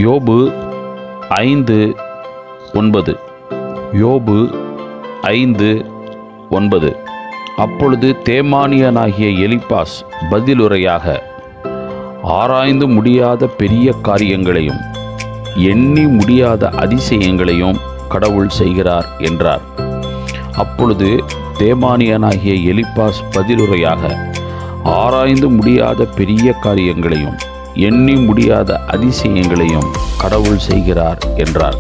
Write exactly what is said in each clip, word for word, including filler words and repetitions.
யோபு ஐந்து ஒன்பது. யோபு ஐந்து ஒன்பது. அப்பொழுது தேமானியனாகிய எலிப்பாஸ் பதிலுரையாக, ஆராய்ந்து முடியாத பெரிய காரியங்களையும் எண்ணி முடியாத அதிசயங்களையும் கடவுள் செய்கிறார் என்றார். அப்பொழுது தேமானியனாகிய எலிப்பாஸ் பதிலுரையாக, ஆராய்ந்து முடியாத பெரிய காரியங்களையும் எண்ணி முடியாத அதிசயங்களையும் கடவுள் செய்கிறார் என்றார்.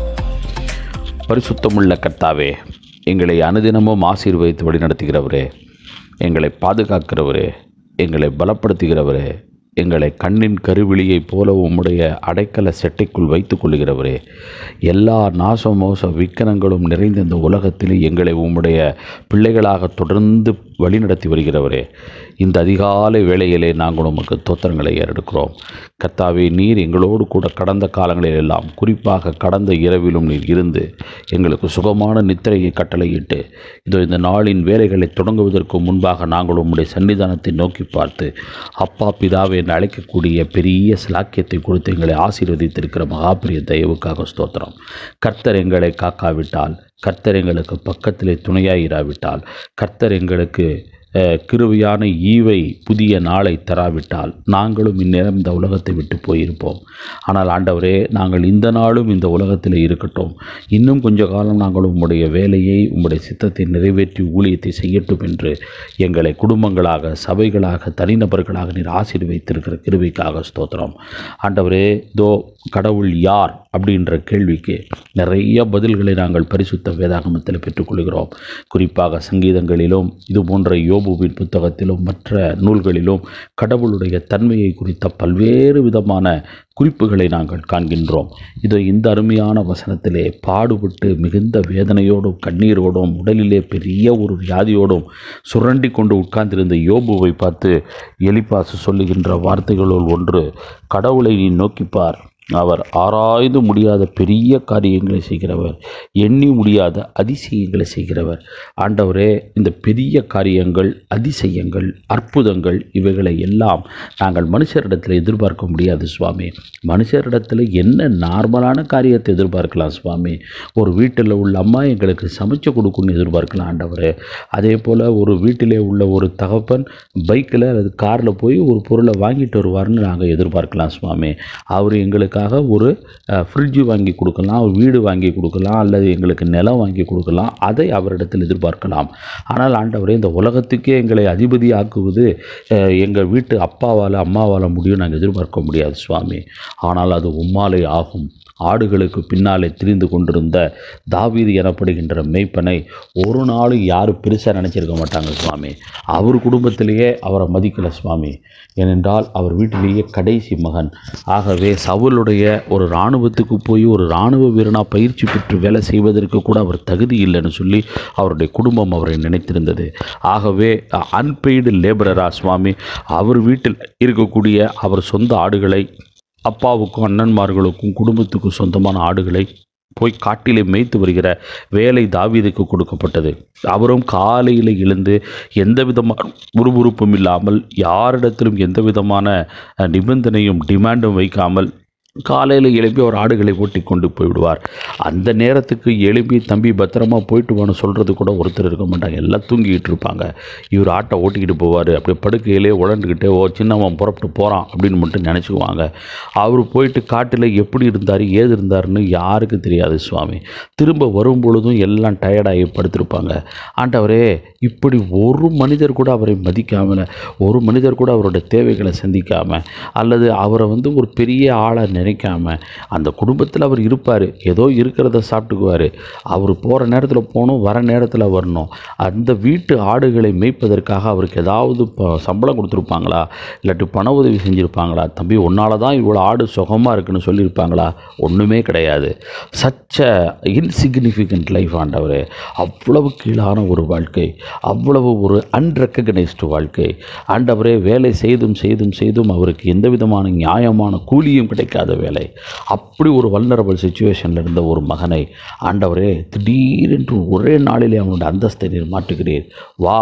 பரிசுத்தமுள்ள கர்த்தாவே, எங்களை அனுதினமும் ஆசீர்வதித்து வழிநடத்துகிறவரே, எங்களை பாதுகாக்கிறவரே, எங்களை பலப்படுத்துகிறவரே, எங்களை கண்ணின் கருவிழியைப் போல உம்முடைய அடைக்கல செட்டைக்குள் வைத்துக் கொள்கிறவரே, எல்லா நாசமோச விக்கனங்களும் நிறைந்த இந்த உலகத்தில் எங்களை உம்முடைய பிள்ளைகளாக தொடர்ந்து வழிநடத்தி வருகிறவரே, இந்த அதிகாலை வேளையிலே நாங்கள் உமக்கு தோத்திரங்களை ஏறெடுக்கிறோம். கர்த்தாவே, நீர் எங்களோடு கூட கடந்த காலங்களில் எல்லாம், குறிப்பாக கடந்த இரவிலும் நீர் இருந்து எங்களுக்கு சுகமான நித்திரையை கட்டளையிட்டு, இதோ இந்த நாளின் வேலைகளை தொடங்குவதற்கு முன்பாக நாங்கள் உம்முடைய சன்னிதானத்தை நோக்கி பார்த்து, அப்பா பிதாவே என்று அழைக்கக்கூடிய பெரிய சிலாக்கியத்தை கொடுத்து எங்களை ஆசீர்வதித்திருக்கிற மகாபிரிய தயவுக்காக ஸ்தோத்திரம். கர்த்தர் எங்களை காக்காவிட்டால், கர்த்தர் எங்களுக்கு பக்கத்திலே துணையாயிராவிட்டால், கர்த்தர் எங்களுக்கு கிருபையான ஈவை புதிய நாளை தராவிட்டால் நாங்களும் இந்நேரம் இந்த உலகத்தை விட்டு போயிருப்போம். ஆனால் ஆண்டவரே, நாங்கள் இந்த நாளும் இந்த உலகத்தில் இருக்கட்டும், இன்னும் கொஞ்ச காலம் நாங்கள் உம்முடைய வேலையை, உம்முடைய சித்தத்தை நிறைவேற்றி ஊழியத்தை செய்யட்டும் என்று எங்களை குடும்பங்களாக, சபைகளாக, தனிநபர்களாக நீர் ஆசீர்வதித்திருக்கிற கிருபைக்காக ஸ்தோத்திரம். ஆண்டவரே, இதோ கடவுள் யார் அப்படின்ற கேள்விக்கு நிறைய பதில்களை நாங்கள் பரிசுத்த வேதாகமத்தில் பெற்றுக்கொள்கிறோம். குறிப்பாக சங்கீதங்களிலும் இது போன்ற யோபுவின் புத்தகத்திலும் மற்ற நூல்களிலும் கடவுளுடைய தன்மையை குறித்த பல்வேறு விதமான குறிப்புகளை நாங்கள் காண்கின்றோம். இது இந்த அருமையான வசனத்திலே பாடுபட்டு மிகுந்த வேதனையோடும் கண்ணீரோடும் உடலிலே பெரிய ஒரு வியாதியோடும் சுரண்டி கொண்டு உட்கார்ந்திருந்த யோபுவை பார்த்து எலிப்பாசு சொல்லுகின்ற வார்த்தைகளுள் ஒன்று, கடவுளை நீ நோக்கிப்பார், அவர் ஆராய்ந்து முடியாத பெரிய காரியங்களை செய்கிறவர், எண்ணி முடியாத அதிசயங்களை செய்கிறவர். ஆண்டவரே, இந்த பெரிய காரியங்கள், அதிசயங்கள், அற்புதங்கள் இவைகளை எல்லாம் நாங்கள் மனுஷரிடத்தில் எதிர்பார்க்க முடியாது சுவாமி. மனுஷரிடத்தில் என்ன நார்மலான காரியத்தை எதிர்பார்க்கலாம் சுவாமி. ஒரு வீட்டில் உள்ள அம்மா எங்களுக்கு சமைச்சு கொடுக்குன்னு எதிர்பார்க்கலாம் ஆண்டவரே. அதே போல் ஒரு வீட்டிலே உள்ள ஒரு தகப்பன் பைக்கில் அல்லது காரில் போய் ஒரு பொருளை வாங்கிட்டு வருவார்னு நாங்கள் எதிர்பார்க்கலாம் சுவாமி. அவர் எங்களுக்கு ஒரு ஃப்ரிட்ஜு வாங்கி கொடுக்கலாம், ஒரு வீடு வாங்கி கொடுக்கலாம், அல்லது எங்களுக்கு நிலம் வாங்கி கொடுக்கலாம். அதை அவரிடத்தில் எதிர்பார்க்கலாம். ஆனால் ஆண்டவரே, இந்த உலகத்துக்கே எங்களை அதிபதி ஆக்குவது எங்கள் வீட்டு அப்பாவால் அம்மாவால் முடியும் நாங்கள் எதிர்பார்க்க முடியாது சுவாமி. ஆனால் அது உம்மாலே ஆகும். ஆடுகளுக்கு பின்னாலே திரிந்து கொண்டிருந்த தாவீது எனப்படுகின்ற மேய்ப்பனை ஒரு நாளும் யாரும் பெருசாக நினச்சிருக்க மாட்டாங்க சுவாமி. அவர் குடும்பத்திலேயே அவரை மதிக்கலை சுவாமி. ஏனென்றால் அவர் வீட்டிலேயே கடைசி மகன். ஆகவே சவுலுடைய ஒரு இராணுவத்துக்கு போய் ஒரு இராணுவ வீரனாக பயிற்சி பெற்று வேலை செய்வதற்கு கூட அவர் தகுதி இல்லைன்னு சொல்லி அவருடைய குடும்பம் அவரை நினைத்திருந்தது. ஆகவே அன்பெய்டு லேபரரா சுவாமி அவர் வீட்டில் இருக்கக்கூடிய அவர் சொந்த ஆடுகளை, அப்பாவுக்கும் அண்ணன்மார்களுக்கும் குடும்பத்துக்கும் சொந்தமான ஆடுகளை போய் காட்டிலே மேய்த்து வருகிற வேலை தாவீதுக்கு கொடுக்கப்பட்டது. அவரும் காலையில் எழுந்து எந்த விதமான உருபுறுப்பும் இல்லாமல், யாரிடத்திலும் எந்த விதமான நிபந்தனையும் டிமாண்டும் வைக்காமல் காலையில் எழுப்பி அவர் ஆடுகளை ஓட்டி கொண்டு போய்விடுவார். அந்த நேரத்துக்கு எழுப்பி தம்பி பத்திரமா போயிட்டு வான்னு சொல்கிறது கூட ஒருத்தர் இருக்க மாட்டாங்க. எல்லாம் தூங்கிக்கிட்டு இருப்பாங்க. இவர் ஆட்டை ஓட்டிக்கிட்டு போவார். அப்படியே படுக்கையிலே உழண்டுக்கிட்டே, ஓ சின்னவன் புறப்பட்டு போகிறான் அப்படின்னு மட்டும் நினச்சிக்குவாங்க. அவர் போயிட்டு காட்டில் எப்படி இருந்தார், ஏது இருந்தார்னு யாருக்கும் தெரியாது சுவாமி. திரும்ப வரும் பொழுதும் எல்லாம் டயர்டாகி படுத்திருப்பாங்க. ஆண்டவரே, இப்படி ஒரு மனிதர் கூட அவரை மதிக்காமல், ஒரு மனிதர் கூட அவருடைய தேவைகளை சந்திக்காமல், அல்லது அவரை வந்து ஒரு பெரிய ஆளை நினைக்காம அந்த குடும்பத்தில் அவர் இருப்பார். ஏதோ இருக்கிறத சாப்பிட்டுக்குவார். அவர் போகிற நேரத்தில் போகணும், வர நேரத்தில் வரணும். அந்த வீட்டு ஆடுகளை மேய்ப்பதற்காக அவருக்கு ஏதாவது சம்பளம் கொடுத்துருப்பாங்களா, இல்லாட்டி பண உதவி செஞ்சுருப்பாங்களா, தம்பி உன்னால தான் இவ்வளோ ஆடு சுகமாக இருக்குன்னு சொல்லியிருப்பாங்களா? ஒன்றுமே கிடையாது. சச்ச இன்சிக்னிஃபிகண்ட் லைஃப் ஆண்டவர். அவ்வளவு கீழான ஒரு வாழ்க்கை, அவ்வளவு ஒரு அன்ரெக்கக்னைஸ்டு வாழ்க்கை. ஆண்டவரே, வேலை செய்தும் செய்தும் செய்தும் அவருக்கு எந்த விதமான நியாயமான கூலியும் கிடைக்காத வேலை. அப்படி ஒரு வல்னரபிள் சிச்சுவேஷனில் இருந்த ஒரு மகனை ஆண்டவரே திடீரென்று ஒரே நாளிலே அவனுடைய அந்தஸ்தை நீர் மாற்றுகிறீர். வா,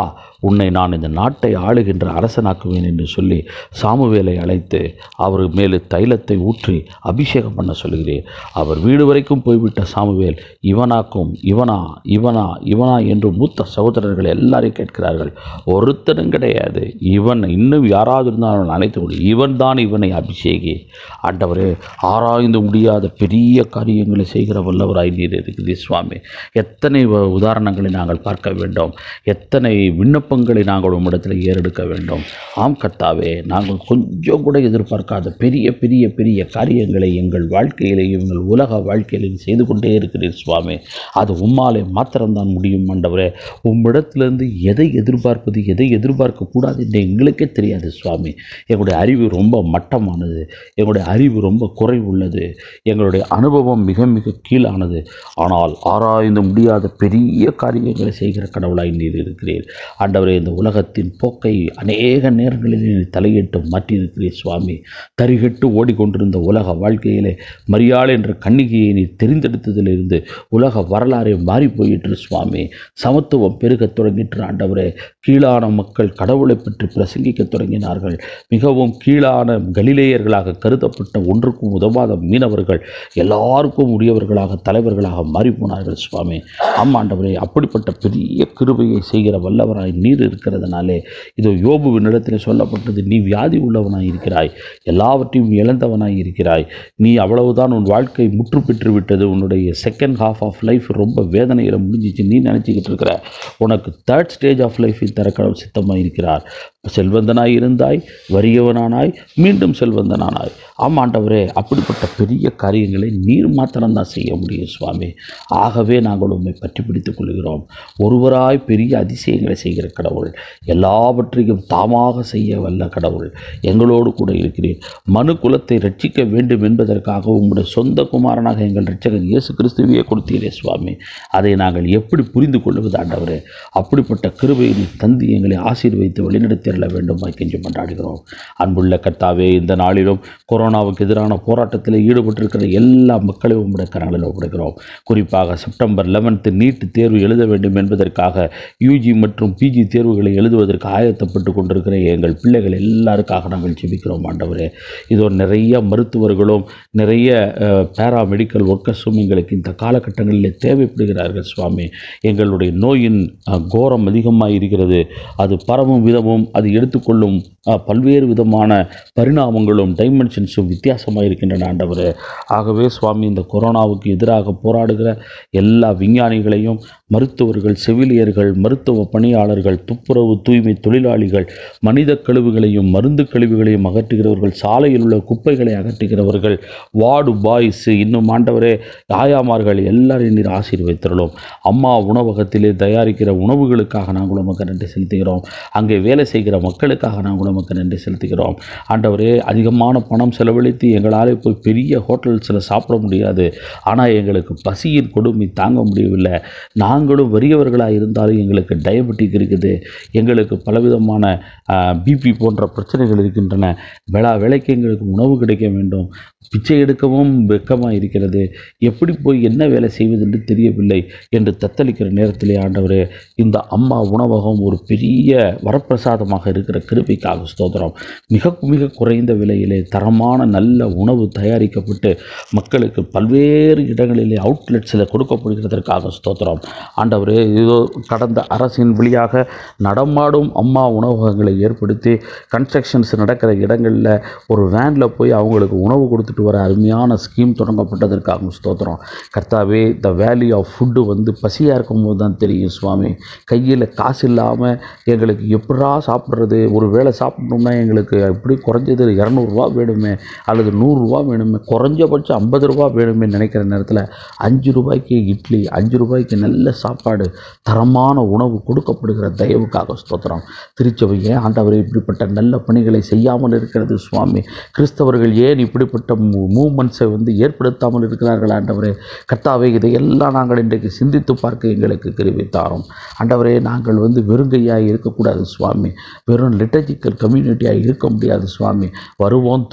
உன்னை நான் இந்த நாட்டை ஆளுகின்ற அரசனாக்குவேன் என்று சொல்லி சாமுவேலை அழைத்து அவர் மேலே தைலத்தை ஊற்றி அபிஷேகம் பண்ண சொல்கிறேன். அவர் வீடு வரைக்கும் போய்விட்ட சாமுவேல் இவனாக்கும் இவனா இவனா இவனா என்று மூத்த சகோதரர்கள் எல்லாரையும் கேட்கிறார்கள். ஒருத்தரும் கிடையாது. இவன் இன்னும் யாராவது இருந்தாலும் அழைத்து கொடு, இவன் தான் இவனை அபிஷேகி. ஆண்டவரே, ஆராய்ந்து முடியாத பெரிய காரியங்களை செய்கிற வல்லவராய் நீர் இருக்கிறீர் சுவாமி. எத்தனை உதாரணங்களை நாங்கள் பார்க்க வேண்டும், எத்தனை விண்ணப்பங்களை நாங்கள் உம்மிடத்தில் ஏறெடுக்க வேண்டும். ஆம் கர்த்தாவே, நாங்கள் கொஞ்சம் கூட எதிர்பார்க்காத பெரிய பெரிய பெரிய காரியங்களை எங்கள் வாழ்க்கையிலேயும் எங்கள் உலக வாழ்க்கையிலையும் செய்து கொண்டே இருக்கிறீர் சுவாமி. அது உம்மாலே மாத்திரம்தான் முடியும். ஆண்டவரே, உம்மிடத்திலிருந்து எதை எதிர்பார்ப்பது எதை எதிர்பார்க்கக்கூடாது என்று எங்களுக்கே தெரியாது சுவாமி. எங்களுடைய அறிவு ரொம்ப மட்டமானது, எங்களுடைய அறிவு ரொம்ப குறைவுள்ளது, எங்களுடைய அனுபவம் மிக மிக கீழானது. ஆனால் ஆராய்ந்து முடியாத பெரிய காரியங்களை செய்கிற கடவுளாய் நீர் இருக்கிறீர். ஆண்டவரே, இந்த உலகத்தின் போக்கை அநேக நேரங்களில் நீர் தலையிட்டு மாற்றியிருக்கிறீர் சுவாமி. தரிகட்டு ஓடிக்கொண்டிருந்த உலக வாழ்க்கையிலே மரியாள் என்ற கன்னிகையை நீர் தெரிந்தெடுத்ததிலிருந்து உலக வரலாறு மாறி போயிற்று சுவாமி. சமத்துவம் பெருகத் தொடங்கிற்று. ஆண்டவரே, கீழான மக்கள் கடவுளை பற்றி பிரசங்கிக்க தொடங்கினார்கள். மிகவும் கீழான கலிலேயர்களாக கருதப்பட்ட ஒன்றுக்கும் உதவாத மீனவர்கள் எல்லாருக்கும் உரியவர்களாக தலைவர்களாக மாறி போனார்கள் சுவாமி. ஆமாண்டவரே, அப்படிப்பட்ட பெரிய கிருபையை செய்கிற வல்லவராய் நீர் இருக்கிறதுனாலே இதோ யோபுவினிடத்தில் சொல்லப்பட்டது, நீ வியாதி உள்ளவனாய் இருக்கிறாய், எல்லாவற்றையும் இழந்தவனாய் இருக்கிறாய், நீ அவ்வளவுதான், உன் வாழ்க்கை முற்று பெற்று விட்டது, உன்னுடைய செகண்ட் ஹாஃப் ஆஃப் லைஃப் ரொம்ப வேதனையில் முடிஞ்சிச்சு, நீ நினச்சிக்கிட்டு இருக்கிற. உனக்கு தேர்ட் ஸ்டேஜ் ஆஃப் லைஃபில் தர கடவுள் சித்தமாக இருக்கிறார். செல்வந்தனாய் இருந்தாய், வறியவனானாய், மீண்டும் செல்வந்தனானாய். ஆமாண்டவரே, அப்படிப்பட்ட பெரிய காரியங்களை நீர் மாத்திரம்தான் செய்ய முடியும் சுவாமி. ஆகவே நாங்கள் உண்மை பற்றி பிடித்துக் கொள்கிறோம். ஒருவராய் பெரிய அதிசயங்களை செய்கிற கடவுள், எல்லாவற்றையும் தாமாக செய்ய வல்ல கடவுள், எங்களோடு கூட இருக்கிறீர். மனு குலத்தை ரட்சிக்க வேண்டும் என்பதற்காக உங்களுடைய சொந்த குமாரனாக எங்கள் இரட்சகர் இயேசு கிறிஸ்துவையே கொடுத்தீரே சுவாமி. அதை நாங்கள் எப்படி புரிந்து கொள்வது ஆண்டவரே? அப்படிப்பட்ட கிருபையை தந்து எங்களை ஆசீர்வதித்து வழிநடத்தி வேண்டும் கெஞ்சி கொண்டாடுகிறோம். அன்புள்ள கர்த்தாவே, இந்த நாளிலும் கொரோனாவுக்கு எதிரான போராட்டத்தில் ஈடுபட்டிருக்கிற எல்லா மக்களையும் உங்களுடைய கரங்களில் ஒப்படைக்கிறோம். குறிப்பாக செப்டம்பர் லெவன்த்து நீட் தேர்வு எழுத வேண்டும் என்பதற்காக யூஜி மற்றும் பிஜி தேர்வுகளை எழுதுவதற்கு ஆயத்தப்பட்டு கொண்டிருக்கிற எங்கள் பிள்ளைகள் எல்லாருக்காக நாங்கள் ஜெபிக்கிறோம். ஆண்டவரே, இதோ நிறைய மருத்துவர்களும் நிறைய பேராமெடிக்கல் ஒர்க்கர்ஸும் எங்களுக்கு இந்த காலகட்டங்களில் தேவைப்படுகிறார்கள் சுவாமி. எங்களுடைய நோயின் கோரம் அதிகமாக இருக்கிறது. அது பரவும் விதமும் அது எடுத்துக்கொள்ளும் பல்வேறு விதமான பரிணாமங்களும் டைமென்ஷன்ஸும் வித்தியாசமாக இருக்கின்றன ஆண்டவரே. ஆகவே சுவாமி, இந்த கொரோனாவுக்கு எதிராக போராடுகிற எல்லா விஞ்ஞானிகளையும், மருத்துவர்கள், செவிலியர்கள், மருத்துவ பணியாளர்கள், துப்புரவு தூய்மை தொழிலாளிகள், மனித கழிவுகளையும் மருந்து கழிவுகளையும் அகற்றுகிறவர்கள், சாலையில் உள்ள குப்பைகளை அகற்றுகிறவர்கள், வார்டு பாய்ஸ், இன்னும் ஆண்டவரே ஆயாமார்கள் எல்லாரையும் நீர் ஆசீர்வதித்தருளும். அம்மா உணவகத்திலே தயாரிக்கிற உணவுகளுக்காக நாங்கள் உமக்கு நன்றி செலுத்துகிறோம். அங்கே வேலை செய்கிற மக்களுக்காக நாங்கள் உமக்கு நன்றி செலுத்துகிறோம். ஆண்டவரே, அதிகமான பணம் செலவழித்து எங்களால் போய் பெரிய ஹோட்டல்ஸில் சாப்பிட முடியாது. ஆனால் எங்களுக்கு பசியின் கொடுமை தாங்க முடியவில்லை. நாங்களும் வறியவர்களாக இருந்தாலும் எங்களுக்கு டயபெட்டிக் இருக்குது, எங்களுக்கு பலவிதமான பிபி போன்ற பிரச்சனைகள் இருக்கின்றன. வேளா வேலைக்கு எங்களுக்கு உணவு கிடைக்க வேண்டும். பிச்சை எடுக்கவும் வெக்கமாக இருக்கிறது. எப்படி போய் என்ன வேலை செய்வதென்று தெரியவில்லை என்று தத்தளிக்கிற நேரத்திலே ஆண்டவரே, இந்த அம்மா உணவகம் ஒரு பெரிய வரப்பிரசாதமாக இருக்கிற கிருபைக்காக ஸ்தோத்திரம். மிக மிக குறைந்த விலையிலே தரமான நல்ல உணவு தயாரிக்கப்பட்டு மக்களுக்கு பல்வேறு இடங்களிலே அவுட்லெட்ஸில் கொடுக்கப்படுகிறதற்காக ஸ்தோத்திரம். ஆண்டவரே, இதோ கடந்த அரசின் வழியாக நடமாடும் அம்மா உணவகங்களை ஏற்படுத்தி கன்ஸ்ட்ரக்ஷன்ஸ் நடக்கிற இடங்களில் ஒரு வேனில் போய் அவங்களுக்கு உணவு கொடுத்துட்டு வர அருமையான ஸ்கீம் தொடங்கப்பட்டதற்காக ஸ்தோத்திரம். கர்த்தாவே, த வேல்யூ ஆஃப் ஃபுட்டு வந்து பசியாக இருக்கும்போது தான் தெரியும் சுவாமி. கையில் காசு இல்லாமல் எங்களுக்கு எப்படா சாப்பிட்றது, ஒரு வேளை சாப்பிட்ணும்னா எங்களுக்கு எப்படி குறைஞ்சது இரநூறுவா வேணுமே அல்லது நூறுரூவா வேணுமே, குறைஞ்சபட்சம் ஐம்பது ரூபா வேணுமே நினைக்கிற நேரத்தில் அஞ்சு ரூபாய்க்கு இட்லி, அஞ்சு ரூபாய்க்கு நல்ல சாப்பாடு, தரமான உணவு கொடுக்கப்படுகிற தயவுக்காக ஸ்தோத்திரம். திருச்சபை ஏன் ஆண்டவரை இப்படிப்பட்ட நல்ல பணிகளை செய்யாமல் இருக்கிறது சுவாமி? கிறிஸ்தவர்கள் ஏன் இப்படிப்பட்ட மூமெண்ட்ஸை வந்து ஏற்படுத்தாமல் இருக்கிறார்கள் ஆண்டவரே? கர்த்தாவே, இதையெல்லாம் நாங்கள் இன்றைக்கு சிந்தித்து பார்க்க எங்களுக்கு கிருபை தாரும் ஆண்டவரே. நாங்கள் வந்து வெறுங்கையாக இருக்கக்கூடாது சுவாமி, வெறும் லிட்டர்ஜிக்கல் கம்யூனிட்டியாக இருக்க முடியாது சுவாமி. வருவோம், தொழுவோம்,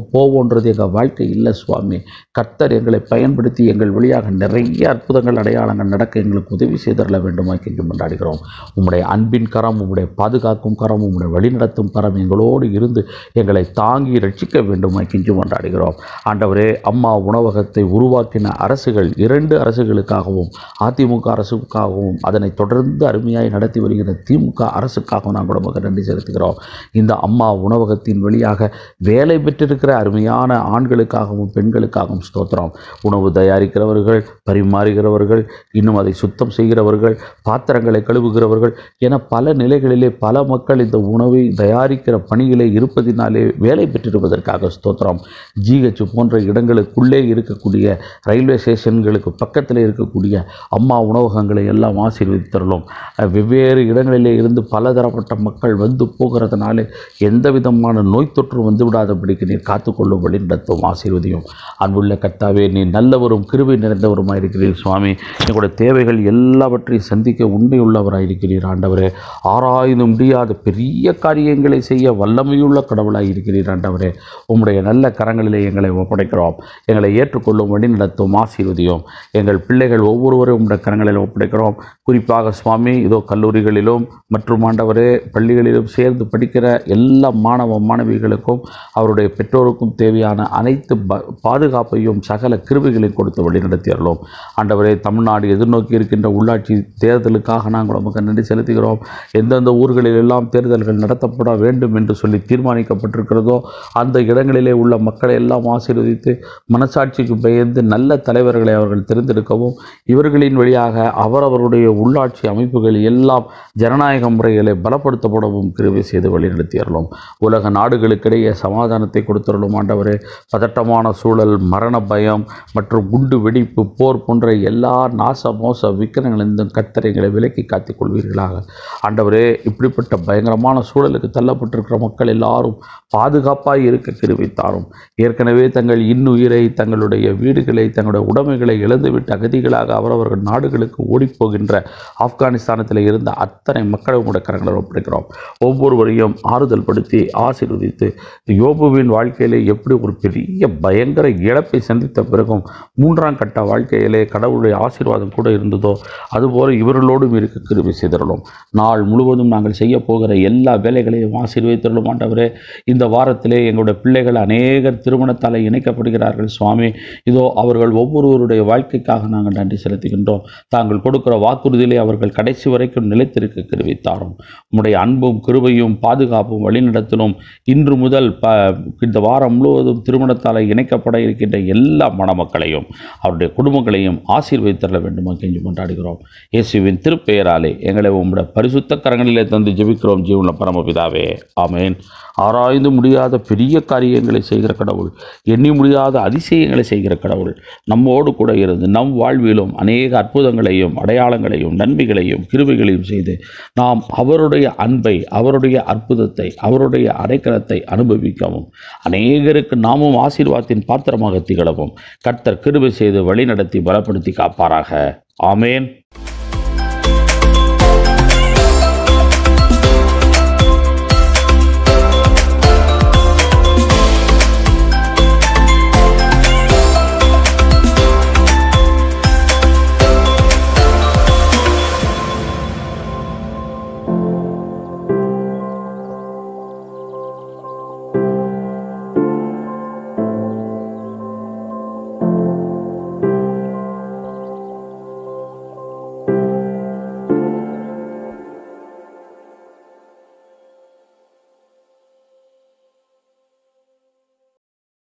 வருவோம் போவோன்றது எங்கள் வாழ்க்கை இல்லை சுவாமி. கர்த்தர் எங்களை பயன்படுத்தி எங்கள் வழியாக நிறைய அற்புதங்கள் அடையாளங்கள் நடக்க எங்களுக்கு உதவி செய்தரல வேண்டுமா கெஞ்சி கொண்டாடுகிறோம். உம்முடைய அன்பின் கரம், உம்முடைய பாதுகாக்கும் கரம், உம்முடைய வழிநடத்தும் கரம் எங்களோடு இருந்து எங்களை தாங்கி ரட்சிக்க வேண்டுமா கெஞ்சி கொண்டாடுகிறோம். ஆண்டவரே, அம்மா உணவகத்தை உருவாக்கின அரசுகள், இரண்டு அரசுகளுக்காகவும், அதிமுக அரசுக்காகவும், அதனை தொடர்ந்து அருமையாய் நடத்தி வருகிற திமுக அரசுக்காகவும் நாங்கள் உமக்கு நன்றி செலுத்துகிறோம். இந்த அம்மா உணவகத்தின் வழியாக வேலை பெற்றிருக்கிற அருமையான ஆண்களுக்காகவும் பெண்களுக்காகவும் ஸ்தோத்திரம். உணவு தயாரிக்கிறவர்கள், பரிமாறுகிறவர்கள், இன்னும் அதை சுத்தம் செய்கிறவர்கள், பாத்திரங்களை கழுவுகிறவர்கள் என பல நிலைகளிலே பல மக்கள் இந்த உணவை தயாரிக்கிற பணியிலே இருப்பதினாலே வேலை பெற்றிருப்பதற்காக ஸ்தோத்திரம். ஜிஹெச் போன்ற இடங்களுக்குள்ளே இருக்கக்கூடிய ரயில்வே ஸ்டேஷன்களுக்கு பக்கத்தில் இருக்கக்கூடிய அம்மா உணவகங்களை எல்லாம் ஆசீர்வதித்தரலும். வெவ்வேறு இடங்களிலே இருந்து பலதரப்பட்ட மக்கள் வந்து போகிறதுனாலே எந்த விதமான நோய் தொற்று வந்து விடாதபடிக்கு நீர் காத்துக்கொள்ளும் வழி நடத்தும் ஆசீர்வதியும். அன்புள்ள கர்த்தாவே, நீ நல்லவரும் கிருபை நிறைந்தவருமாக இருக்கிறீர் சுவாமி. எங்களுடைய தேவைகள் எல்லாவற்றையும் சந்திக்க உண்மையுள்ளவராக இருக்கிறீர் ஆண்டவரே. ஆராய்ந்து முடியாத பெரிய காரியங்களை செய்ய வல்லமையுள்ள கடவுளாக இருக்கிறீர் ஆண்டவரே. உம்முடைய நல்ல கரங்களிலே எங்களை ஒப்படைக்கிறோம். எங்களை ஏற்றுக்கொள்ளும் வழி நடத்தும் ஆசீர்வதியும். எங்கள் பிள்ளைகள் ஒவ்வொருவரும் உம்முடைய கரங்களில் ஒப்படைக்கிறோம். குறிப்பாக சுவாமி, இதோ கல்லூரிகளிலும் மற்றும் ஆண்டவரே பள்ளிகளிலும் சேர்ந்து படிக்கிற எல்லா மாணவ மாணவிகளுக்கும் அவருடைய பெற்றோருக்கும் தேவையான அனைத்து பாதுகாப்பையும் சகல கிருபைகளையும் கொடுத்து வழிநடத்தியறோம். ஆண்டவரே, தமிழ்நாடு எதிர்நோக்கி இருக்கின்ற உள்ளாட்சி தேர்தலுக்காக நாங்கள் நமக்கு நன்றி செலுத்துகிறோம். எந்தெந்த ஊர்களில் எல்லாம் தேர்தல்கள் நடத்தப்பட வேண்டும் என்று சொல்லி தீர்மானிக்கப்பட்டிருக்கிறதோ அந்த இடங்களிலே உள்ள மக்களை எல்லாம் ஆசீர்வதித்து மனசாட்சிக்கு பயந்து நல்ல தலைவர்களை அவர்கள் தேர்ந்தெடுக்கவும், இவர்களின் வழியாக அவரவருடைய உள்ளாட்சி அமைப்புகள் எல்லாம் ஜனநாயக முறைகளை பலப்படுத்தப்படவும் கிருபை செய்து வழிநடத்தியறோம். உலக நாடுகளுக்கிடையே சமாதானத்தை கொடுத்துள்ளோம் ஆண்டவரே. பதட்டமான சூழல், மரண பயம் மற்றும் குண்டு வெடிப்பு, போர் போன்ற எல்லா நாச மோச விக்கிரங்களிலிருந்தும் கர்த்தரைகளை விலக்கி காத்துக் கொள்வீர்களாக ஆண்டவரே. இப்படிப்பட்ட பயங்கரமான சூழலுக்கு தள்ளப்பட்டிருக்கிற மக்கள் எல்லாரும் பாதுகாப்பாக இருக்க கிருபை தாரும். ஏற்கனவே தங்கள் இன்னுயிரை, தங்களுடைய வீடுகளை, தங்களுடைய உடைமைகளை இழந்துவிட்டு அகதிகளாக அவரவர்கள் நாடுகளுக்கு ஓடிப்போகின்ற ஆப்கானிஸ்தானத்தில் இருந்த அத்தனை மக்களை உடைய கரங்களை ஒப்படைக்கிறோம். ஒவ்வொருவரையும் ஆறுதல் படுத்தி ஆசீர்வதித்து, யோபுவின் வாழ்க்கையிலே எப்படி ஒரு பெரிய பயங்கர இழப்பை சந்தித்த பிறகும் மூன்றாம் கட்ட வாழ்க்கையிலே கடவுளுடைய ஆசீர்வாதம் கூட இருந்ததோ அதுபோல இவர்களோடும் இருக்க கிருபை செய்தருளும். நாள் முழுவதும் நாங்கள் செய்ய போகிற எல்லா வேலைகளையும் ஆசீர்வதித்தருளும் ஆண்டவரே. இந்த வாரத்திலே எங்களுடைய பிள்ளைகள் அநேகர் திருமணத்தால் இணைக்கப்படுகிறார்கள் சுவாமி. இதோ அவர்கள் ஒவ்வொருவருடைய வாழ்க்கைக்காக நாங்கள் நன்றி செலுத்துகின்றோம். தாங்கள் கொடுக்கிற வாக்குறுதியிலே அவர்கள் கடைசி வரைக்கும் நிலைத்திருக்க கிருபை தாரும். உம்முடைய அன்பும் கிருபையும் பாதுகாப்பும் வழிநடத்தலும் இன்று முதல் ப இந்த வாரம் முழுவதும் திருமணத்தால் இணைக்கப்பட இருக்கின்ற எல்லா மணமக்களையும் அவருடைய குடும்பங்களையும் ஆசீர்வதித்தர வேண்டுமா கெஞ்சி கொண்டாடுகிறோம். இயேசுவின் திருப்பெயராலே எங்களை உம்முடைய பரிசுத்த கரங்களிலே தந்து ஜெபிக்கிறோம் ஜீவனுள்ள பரமபிதாவே, ஆமேன். ஆராய்ந்து முடியாத பெரிய காரியங்களை செய்கிற கடவுள், எண்ணி முடியாத அதிசயங்களை செய்கிற கடவுள் நம்மோடு கூட இருந்து நம் வாழ்விலும் அநேக அற்புதங்களையும் அடையாளங்களையும் நன்மைகளையும் கிருபைகளையும் செய்து நாம் அவருடைய அன்பை, அவருடைய அற்புதத்தை, அவருடைய அடைக்கலத்தை அனுபவிக்கவும் அநேகருக்கு நாமும் ஆசீர்வாதத்தின் பாத்திரமாக திகழவும் கர்த்தர் கிருபை செய்து வழி நடத்தி பலப்படுத்தி காப்பாராக. ஆமேன்.